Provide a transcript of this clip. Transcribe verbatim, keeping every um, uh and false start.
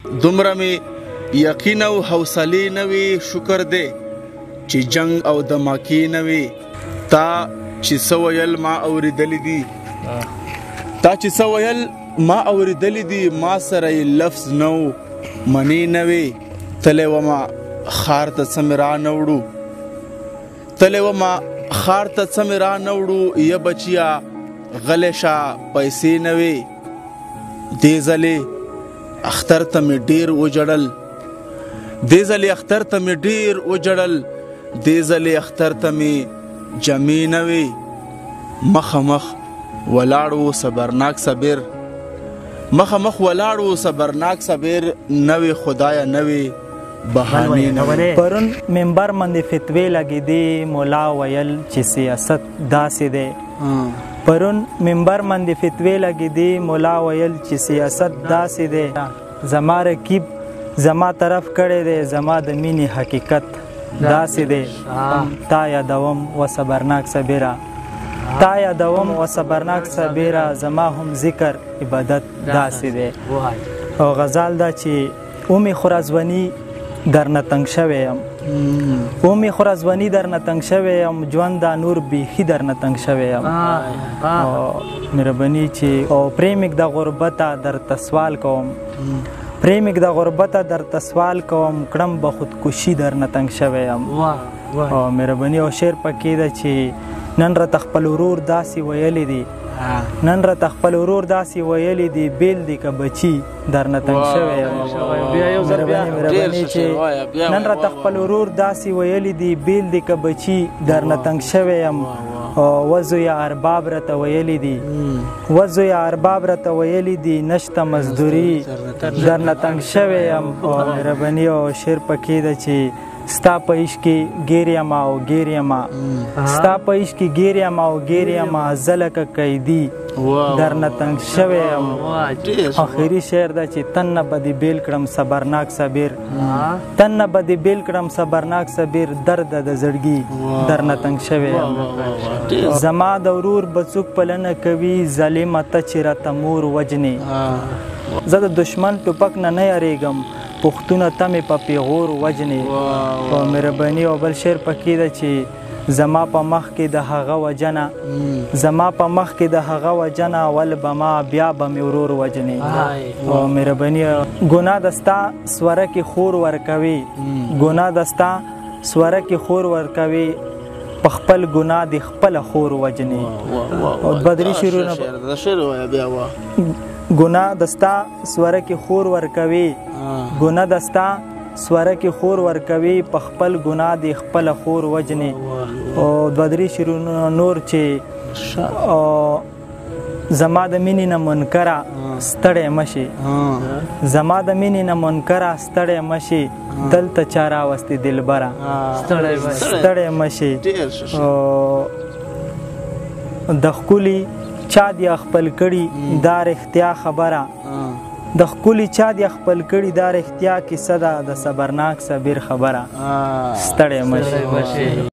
دومره مې یقین او حوصلې نه وي شکر دی چې جنگ او دماکې نه وي تا چې څه ویل ما اورېدلي دي تا چې څه ویل ما اورېدلي دي ما سره یې لفظ نه و منې نه وې تللی ومه ښار ته څه مې را نه وړو تللی ومه ښار ته څه مې را نه وړو یا بچیا غلی شه پیسې نه وې دې ځلې اختر ته مې ډېر وجړل دې ځلې اختر ته مې ډېر وجړل دې ځلې اختر ته مې جمعې نه وې مخامخ ولاړ و صبرناک صبر مخامخ ولاړ و صبرناک صبر نوې خدایا نوې بهانې نه وې پرون منبر باندې فتوی لګېدې مولا ویل چې سیاست داسې دی پرون منبر باندې فتوی لګېدې مولا ویل چې سیاست داسې دی زما رقیب زما طرف کړی دی زما د مینې حقیقت داسې دی تا یادوم و صبرناک صبره تا یادوم و صبرناک صبره زما هم ذکر عبادت داسې دی او غزال دا چې اومې خورزوني درنه تنګ شوی یم اومې خورزوني درنه تنګ شوی یم ژوند دا نور بیخي درنه تنګ شوی یم مهرباني چې او پریمک د غربته درته سوال کوم پریمک د غربته درته سوال کوم کړم به خودکشي درنه تنګ شوی یم او مهرباني او شعر پکې ده چې نن راته خپل ورور داسې ویلی دی نن راته خپل ورور داسې ویلی دی بیل دی که بچي درنه تنګ شوی یم مهرباني مهرباني چې نن راته خپل ورور داسې ویلی دی بیل دی که بچي درنه تنګ شوی یم وزویا ارباب راته ویلی دی وزویا ارباب راته ویلی دی نشته مزدوري درنه تنګ شوی یم مهرباني او شعر پکې ده چې ستا په عشق کې ګیر یم او ګیر یم ستا په عشق کې ګیر یم او ګیر یم زه لکه قیدي درنه تنګ شوی یم آخري شعر ده چې تن نه به دې بیل کړم صبرناک صبر تن نه به دې بیل کړم صبرناک صبر درد د زړګي درنه تنګ شوی یم زما د ورور به څوک پلنه کوي ظالمه ته چې راته مور وجنې زه د دشمن ټوپک نه نه یریږم پښتونه ته مې په پیغور وجنې او مهرباني او بل شعر پکې ده چې زما په مخ کې د هغه وجنه زما په مخ کې د هغه وجنه ول به ما بیا به مې ورور وجنې او مهرباني ګناه د ستا سوره کې خور ورکوي ګناه د ستا سوره کې خور ورکوي په خپل ګناه د خپله خور وجنې او بدري شعرونه ګناه دستا سوره کې خور ورکوي ګناه دستا سوره کې خور ورکوي په خپل ګناه د خپل خور وجنې او بدري شعرونه نور چې زما د مینې نه منکره ستړی مشي زما د مینې نه منکره ستړی مشي دلته چا راوستې دلبره ستړی مشي د ښکلي چا دی خپل کړي دا رښتیا خبره د ښکلي چا دی خپل کړي دا رښتیا کیسه ده د صبرناک صبر خبره ستړی مشي